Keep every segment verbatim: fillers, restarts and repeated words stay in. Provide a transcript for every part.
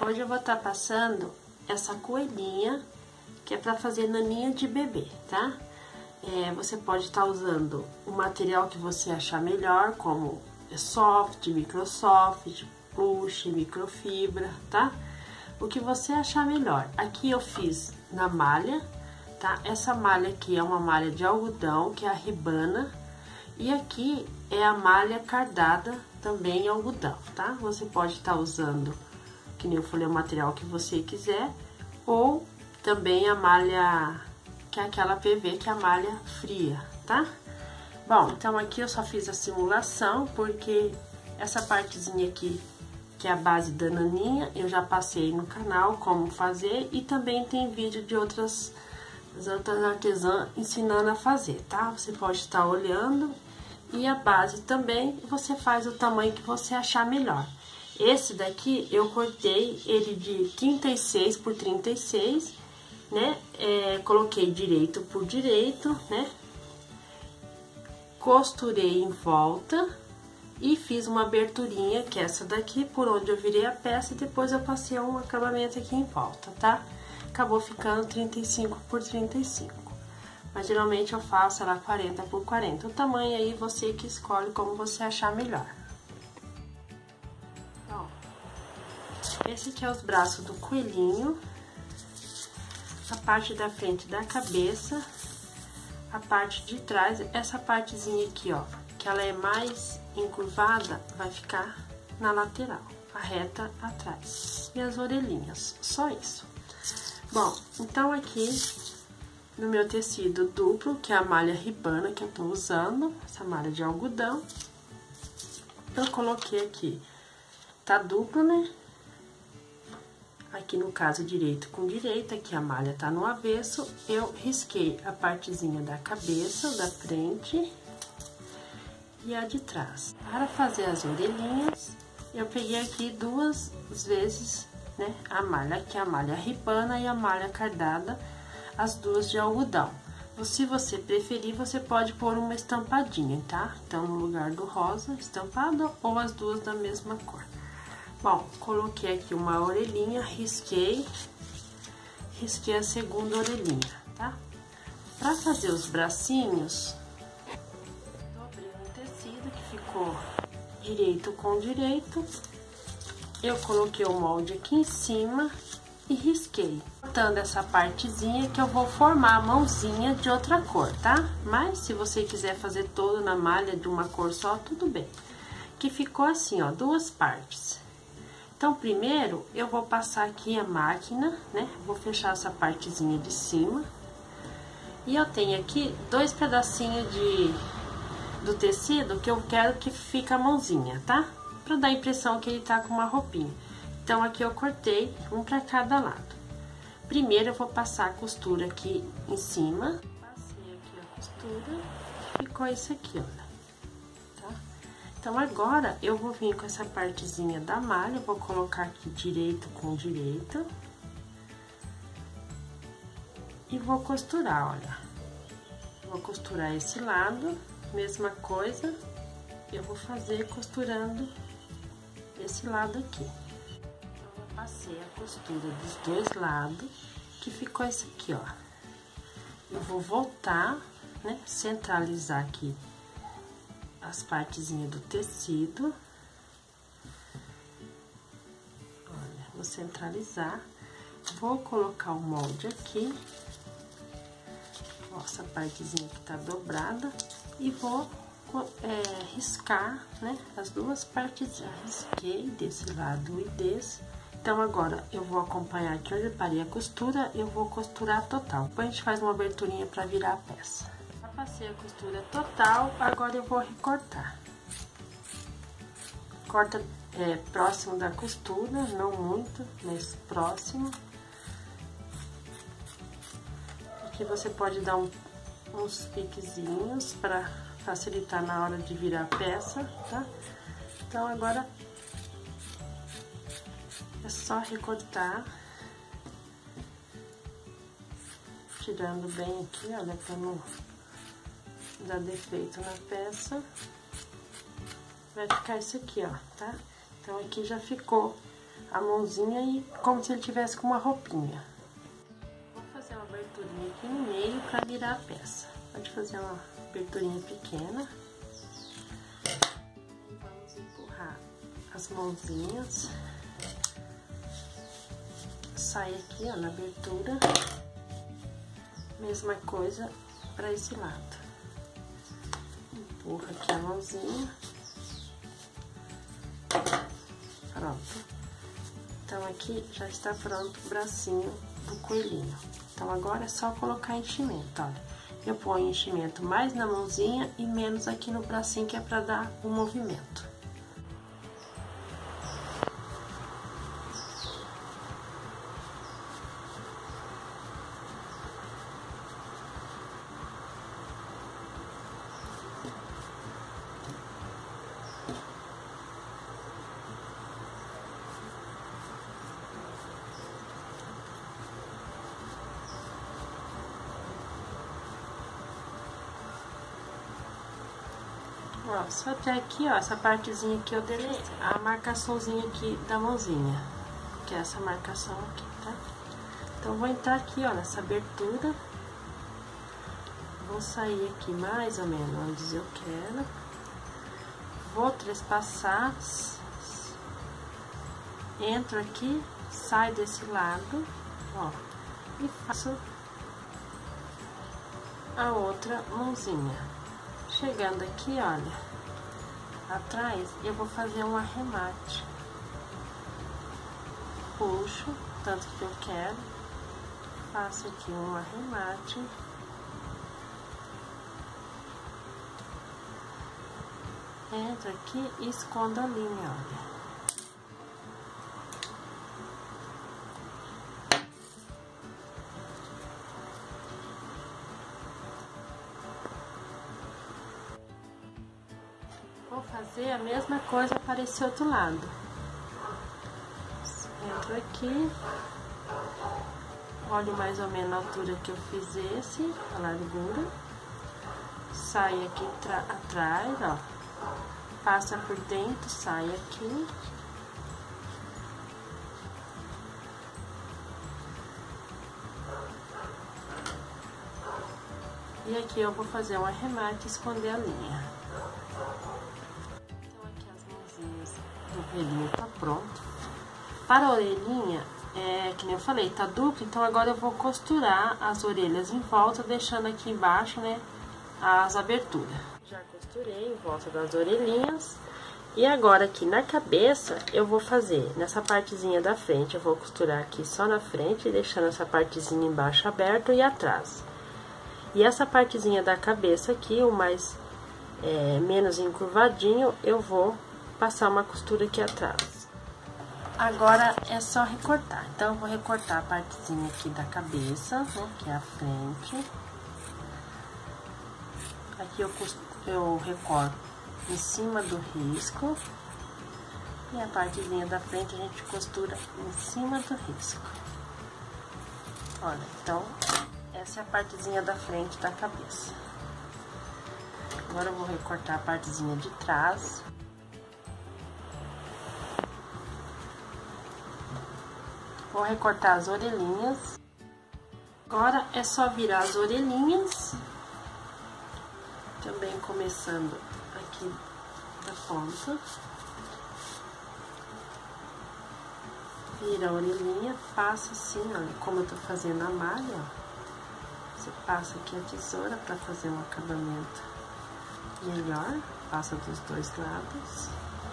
Hoje eu vou estar passando essa coelhinha, que é para fazer naninha de bebê, tá? É, você pode estar usando o material que você achar melhor, como soft, microsoft, plush, microfibra, tá? O que você achar melhor. Aqui eu fiz na malha, tá? Essa malha aqui é uma malha de algodão, que é a ribana, e aqui é a malha cardada, também em algodão, tá? Você pode estar usando, que nem eu falei, o material que você quiser, ou também a malha, que é aquela P V, que é a malha fria, tá? Bom, então aqui eu só fiz a simulação, porque essa partezinha aqui, que é a base da naninha, eu já passei no canal como fazer, e também tem vídeo de outras, as outras artesãs ensinando a fazer, tá? Você pode estar olhando, e a base também, você faz o tamanho que você achar melhor. Esse daqui, eu cortei ele de trinta e seis por trinta e seis, né? É, coloquei direito por direito, né? Costurei em volta e fiz uma aberturinha, que é essa daqui, por onde eu virei a peça, e depois eu passei um acabamento aqui em volta, tá? Acabou ficando trinta e cinco por trinta e cinco. Mas geralmente eu faço ela quarenta por quarenta. O tamanho aí você que escolhe como você achar melhor. Ó, esse aqui é os braços do coelhinho. A parte da frente da cabeça. A parte de trás, essa partezinha aqui, ó, que ela é mais encurvada, vai ficar na lateral, a reta atrás. E as orelhinhas, só isso. Bom, então aqui no meu tecido duplo, que é a malha ribana que eu tô usando, essa malha de algodão, eu coloquei aqui, tá duplo, né? Aqui no caso direito com direito, aqui a malha tá no avesso, eu risquei a partezinha da cabeça, da frente e a de trás. Para fazer as orelhinhas, eu peguei aqui duas vezes, né, a malha, aqui a malha ribana e a malha cardada, as duas de algodão. Se você preferir, você pode pôr uma estampadinha, tá? Então, no lugar do rosa, estampado, ou as duas da mesma cor. Bom, coloquei aqui uma orelhinha, risquei, risquei a segunda orelhinha, tá? Pra fazer os bracinhos, dobrei o tecido que ficou direito com direito, eu coloquei o molde aqui em cima e risquei, cortando essa partezinha que eu vou formar a mãozinha de outra cor, tá? Mas se você quiser fazer todo na malha de uma cor só, tudo bem. Que ficou assim, ó, duas partes. Então, primeiro, eu vou passar aqui a máquina, né? Vou fechar essa partezinha de cima. E eu tenho aqui dois pedacinhos de, do tecido que eu quero que fique a mãozinha, tá? Pra dar a impressão que ele tá com uma roupinha. Então, aqui eu cortei um pra cada lado. Primeiro, eu vou passar a costura aqui em cima. Passei aqui a costura, ficou isso aqui, olha. Então, agora, eu vou vir com essa partezinha da malha, vou colocar aqui direito com direito. E vou costurar, olha. Vou costurar esse lado, mesma coisa, eu vou fazer costurando esse lado aqui. Então, eu passei a costura dos dois lados, que ficou esse aqui, ó. Eu vou voltar, né, centralizar aqui as partezinhas do tecido. Olha, vou centralizar. Vou colocar o molde aqui. Ó, essa partezinha que tá dobrada. E vou é, riscar, né, as duas partes. Já risquei desse lado e desse. Então, agora, eu vou acompanhar aqui onde eu parei a costura, eu vou costurar total. Depois a gente faz uma aberturinha pra virar a peça. Passei a costura total, agora eu vou recortar. Corta é, próximo da costura, não muito, mas próximo. Aqui você pode dar um, uns piquezinhos para facilitar na hora de virar a peça, tá? Então, agora é só recortar. Tirando bem aqui, olha, pra não dar defeito na peça. Vai ficar isso aqui, ó, tá? Então, aqui já ficou a mãozinha e como se ele tivesse com uma roupinha. Vou fazer uma aberturinha aqui no meio pra virar a peça. Pode fazer uma aberturinha pequena. E vamos empurrar as mãozinhas. Sai aqui, ó, na abertura. Mesma coisa para esse lado. Empurra aqui a mãozinha. Pronto. Então, aqui já está pronto o bracinho do coelhinho. Então, agora é só colocar enchimento, olha. Eu ponho enchimento mais na mãozinha e menos aqui no bracinho, que é para dar o movimento. Ó, só até aqui, ó, essa partezinha aqui eu deletei, a marcaçãozinha aqui da mãozinha, que é essa marcação aqui, tá? Então, vou entrar aqui, ó, nessa abertura, vou sair aqui mais ou menos onde eu quero, vou trespassar, entro aqui, saio desse lado, ó, e faço a outra mãozinha. Chegando aqui, olha, atrás, eu vou fazer um arremate. Puxo, tanto que eu quero, faço aqui um arremate. Entro aqui e escondo a linha, olha. Vou fazer a mesma coisa para esse outro lado. Entro aqui, olho mais ou menos a altura que eu fiz esse, a largura. Saio aqui atrás, ó. Passa por dentro, sai aqui. E aqui eu vou fazer um arremate e esconder a linha. O coelhinho tá pronto. Para a orelhinha, é que nem eu falei, tá duplo, então agora eu vou costurar as orelhas em volta, deixando aqui embaixo, né, as aberturas. Já costurei em volta das orelhinhas. E agora aqui na cabeça, eu vou fazer, nessa partezinha da frente, eu vou costurar aqui só na frente, deixando essa partezinha embaixo aberta e atrás. E essa partezinha da cabeça aqui, o mais, é, menos encurvadinho, eu vou passar uma costura aqui atrás. Agora é só recortar. Então, eu vou recortar a partezinha aqui da cabeça, né, que é a frente. Aqui eu, eu recorto em cima do risco. E a partezinha da frente a gente costura em cima do risco. Olha, então, essa é a partezinha da frente da cabeça. Agora eu vou recortar a partezinha de trás. Vou recortar as orelhinhas. Agora é só virar as orelhinhas. Também começando aqui da ponta. Vira a orelhinha, passa assim, olha, como eu tô fazendo a malha, ó. Você passa aqui a tesoura pra fazer um acabamento melhor. Passa dos dois lados.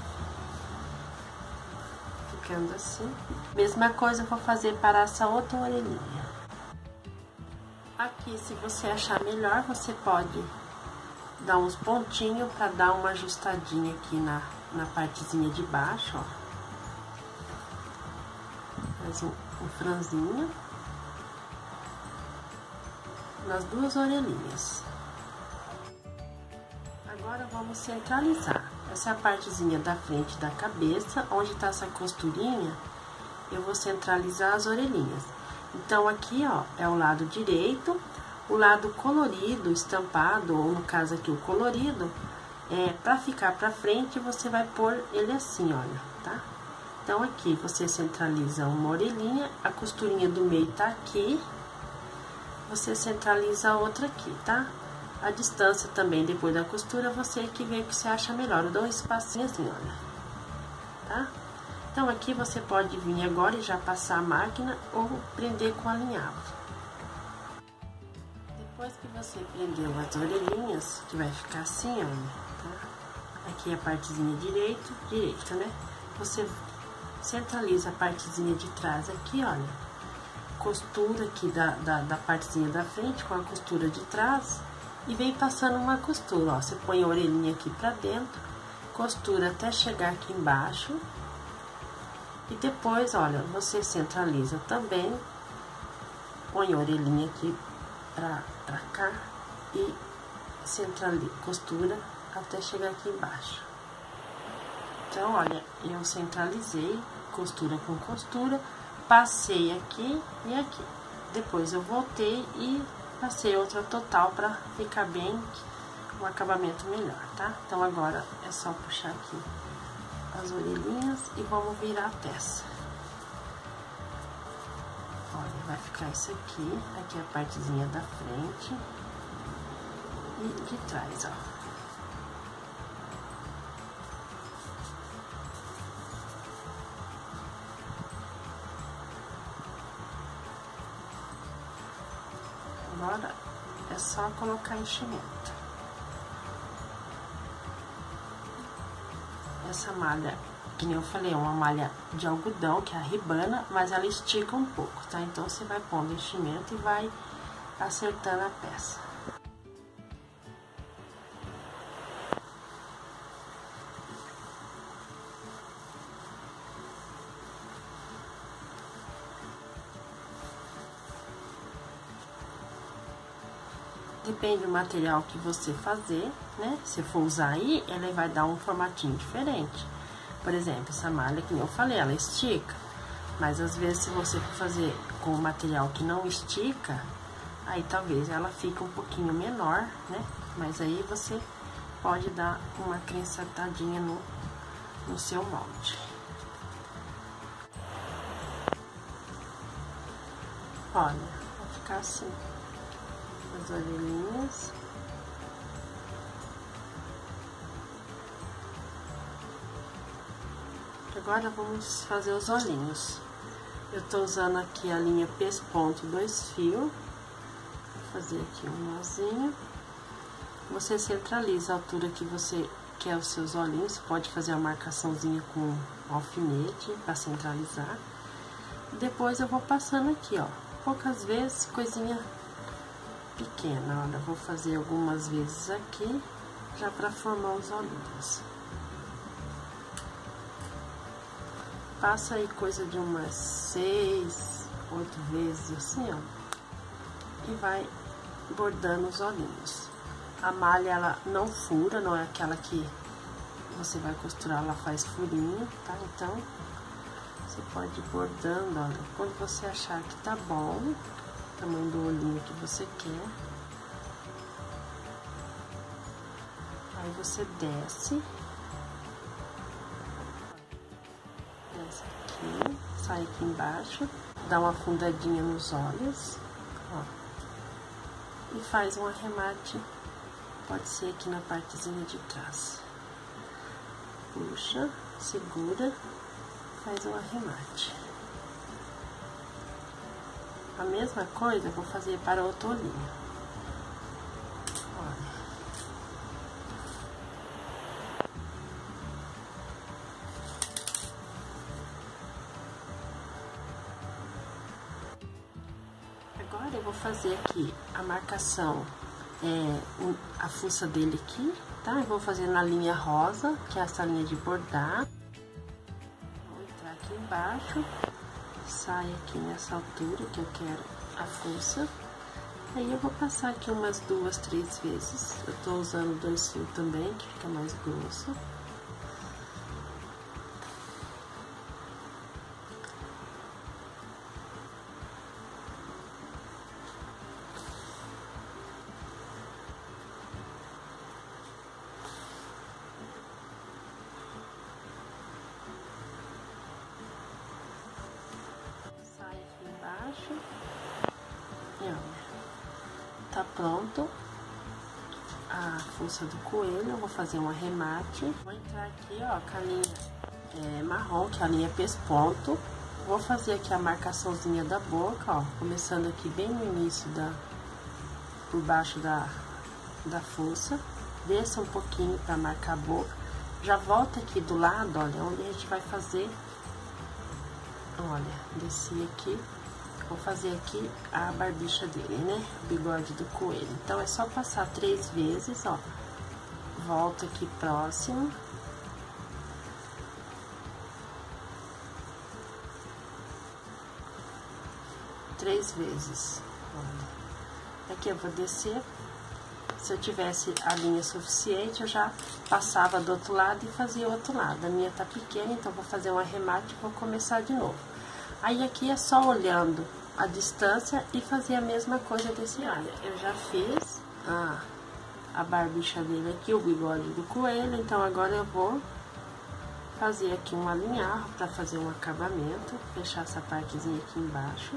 Ficando assim. Mesma coisa eu vou fazer para essa outra orelhinha. Aqui, se você achar melhor, você pode dar uns pontinhos para dar uma ajustadinha aqui na, na partezinha de baixo, ó. Faz um, um franzinho nas duas orelhinhas. Agora vamos centralizar. Essa é a partezinha da frente da cabeça, onde tá essa costurinha, eu vou centralizar as orelhinhas. Então, aqui, ó, é o lado direito, o lado colorido, estampado, ou no caso aqui o colorido, é, pra ficar pra frente, você vai pôr ele assim, olha, tá? Então, aqui você centraliza uma orelhinha, a costurinha do meio tá aqui, você centraliza a outra aqui, tá? A distância também, depois da costura, você que vê o que você acha melhor. Eu dou um espacinho assim, olha, tá? Então, aqui você pode vir agora e já passar a máquina ou prender com alinhavo. Depois que você prendeu as orelhinhas, que vai ficar assim, olha, tá? Aqui a partezinha direito, direita, né? Você centraliza a partezinha de trás aqui, olha, costura aqui da, da, da partezinha da frente com a costura de trás e vem passando uma costura, ó, você põe a orelhinha aqui pra dentro, costura até chegar aqui embaixo e depois, olha, você centraliza também, põe a orelhinha aqui pra, pra cá e centraliza, costura até chegar aqui embaixo. Então, olha, eu centralizei, costura com costura, passei aqui e aqui. Depois eu voltei e passei outra total pra ficar bem, um acabamento melhor, tá? Então, agora é só puxar aqui as orelhinhas e vamos virar a peça. Olha, vai ficar isso aqui, aqui é a partezinha da frente e de trás, ó. Agora é só colocar enchimento. Essa malha, que nem eu falei, é uma malha de algodão, que é a ribana, mas ela estica um pouco, tá? Então, você vai pondo enchimento e vai acertando a peça. Depende do material que você fazer, né? Se for usar aí, ela vai dar um formatinho diferente. Por exemplo, essa malha que eu falei, ela estica. Mas às vezes, se você for fazer com um material que não estica, aí talvez ela fique um pouquinho menor, né? Mas aí você pode dar uma acrescentadinha no, no seu molde. Olha, vai ficar assim. As orelhinhas. Agora vamos fazer os olhinhos. Eu tô usando aqui a linha pesponto dois fios. Vou fazer aqui um nozinho. Você centraliza a altura que você quer os seus olhinhos. Você pode fazer a marcaçãozinha com alfinete para centralizar. Depois eu vou passando aqui, ó, poucas vezes, coisinha pequena. Olha, vou fazer algumas vezes aqui, já para formar os olhinhos. Passa aí coisa de umas seis, oito vezes assim, ó, e vai bordando os olhinhos. A malha, ela não fura, não é aquela que você vai costurar, ela faz furinho, tá? Então, você pode ir bordando, olha, quando você achar que tá bom, tamanho do olhinho que você quer. Aí você desce. Desce aqui, sai aqui embaixo, dá uma afundadinha nos olhos, ó. E faz um arremate, pode ser aqui na partezinha de trás. Puxa, segura, faz um arremate. A mesma coisa eu vou fazer para o outro olhinho. Olha. Agora eu vou fazer aqui a marcação, é, a fuça dele aqui, tá? Eu vou fazer na linha rosa, que é essa linha de bordar. Vou entrar aqui embaixo. Sai aqui nessa altura que eu quero a fuça. Aí eu vou passar aqui umas duas, três vezes. Eu tô usando dois fios também, que fica mais grosso. embaixo. E olha, tá pronto a fuça do coelho. Eu vou fazer um arremate. Vou entrar aqui, ó, com a linha é, marrom, que é a linha pesponto. Vou fazer aqui a marcaçãozinha da boca, ó, começando aqui bem no início da, por baixo da, da fuça. Desça um pouquinho pra marcar a boca. Já volta aqui do lado, olha, onde a gente vai fazer, olha, desci aqui. Vou fazer aqui a barbicha dele, né? O bigode do coelho. Então, é só passar três vezes, ó. Volta aqui próximo. Três vezes. Olha. Aqui eu vou descer. Se eu tivesse a linha suficiente, eu já passava do outro lado e fazia o outro lado. A minha tá pequena, então vou fazer um arremate e vou começar de novo. Aí aqui é só olhando a distância e fazer a mesma coisa desse lado. Eu já fiz a, a barbicha dele aqui, o bigode do coelho, então agora eu vou fazer aqui um alinhavo para fazer um acabamento, fechar essa partezinha aqui embaixo.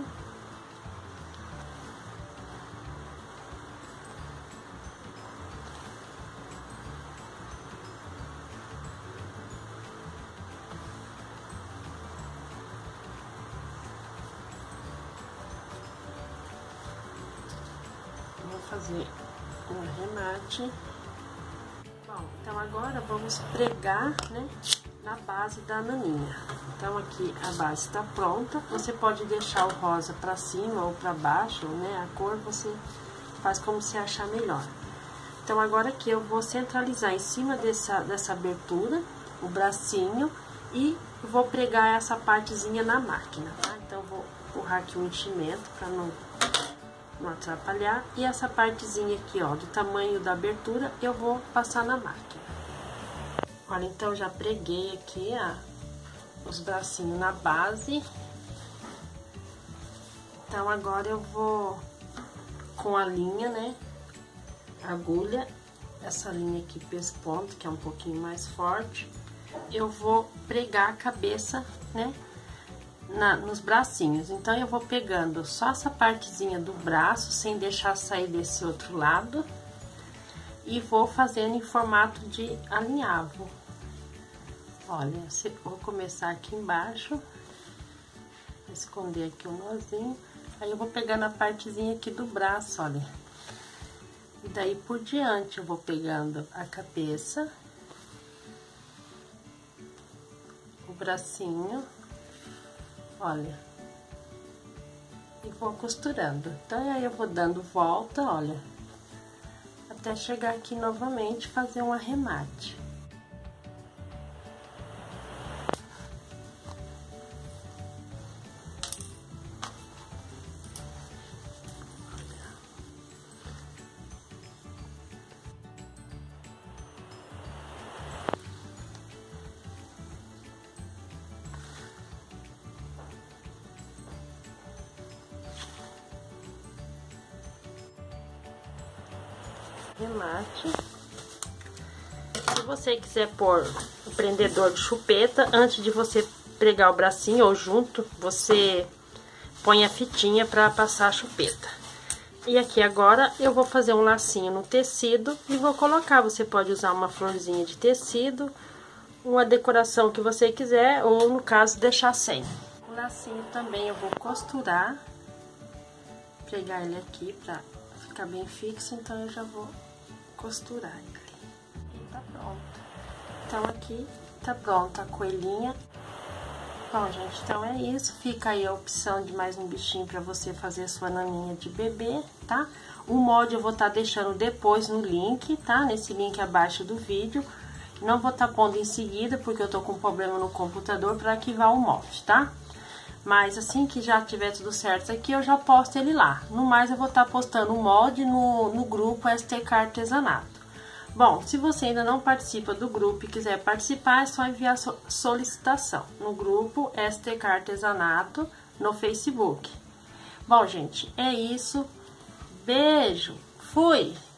Fazer um arremate. Bom, então agora vamos pregar, né, na base da naninha. Então aqui a base está pronta. Você pode deixar o rosa para cima ou para baixo, né, a cor você faz como você achar melhor. Então agora aqui eu vou centralizar em cima dessa, dessa abertura o bracinho e vou pregar essa partezinha na máquina, tá? Então vou empurrar aqui o enchimento para não não atrapalhar, e essa partezinha aqui, ó, do tamanho da abertura, eu vou passar na máquina. Olha, então já preguei aqui a, os bracinhos na base. Então agora eu vou com a linha, né, agulha, essa linha aqui pesponto, que é um pouquinho mais forte, eu vou pregar a cabeça, né, Na, nos bracinhos. Então eu vou pegando só essa partezinha do braço, sem deixar sair desse outro lado, e vou fazendo em formato de alinhavo. Olha, vou começar aqui embaixo, esconder aqui o nozinho, aí eu vou pegando a partezinha aqui do braço, olha, e daí por diante eu vou pegando a cabeça, o bracinho, olha, e vou costurando. Então, aí eu vou dando volta, olha, até chegar aqui novamente, fazer um arremate. Remate. Se você quiser pôr o prendedor de chupeta, antes de você pregar o bracinho ou junto, você põe a fitinha para passar a chupeta. E aqui agora eu vou fazer um lacinho no tecido e vou colocar. Você pode usar uma florzinha de tecido, uma decoração que você quiser, ou no caso deixar sem. O lacinho também eu vou costurar, pegar ele aqui para ficar bem fixo, então eu já vou costurar ele. E tá pronto. Então aqui tá pronta a coelhinha. Bom, gente, então é isso. Fica aí a opção de mais um bichinho pra você fazer a sua naninha de bebê, tá? O molde eu vou estar tá deixando depois no link, tá? Nesse link abaixo do vídeo. Não vou estar tá pondo em seguida, porque eu tô com problema no computador para arquivar o molde, tá? Mas assim que já tiver tudo certo aqui, eu já posto ele lá. No mais, eu vou estar postando o molde no, no grupo S T K Artesanato. Bom, se você ainda não participa do grupo e quiser participar, é só enviar solicitação no grupo S T K Artesanato no Facebook. Bom, gente, é isso. Beijo. Fui!